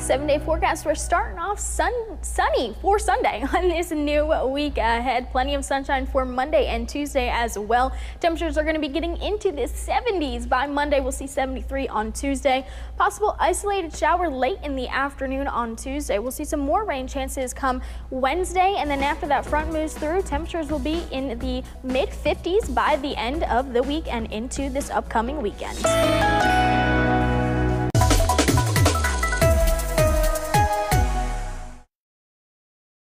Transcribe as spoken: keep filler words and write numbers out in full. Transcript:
Seven-day forecast, we're starting off sun sunny for Sunday on this new week ahead. Plenty of sunshine for Monday and Tuesday as well. Temperatures are going to be getting into the seventies by Monday. We'll see seventy-three on Tuesday. Possible isolated shower late in the afternoon on Tuesday. We'll see some more rain chances come Wednesday, and then after that front moves through, temperatures will be in the mid fifties by the end of the week and into this upcoming weekend.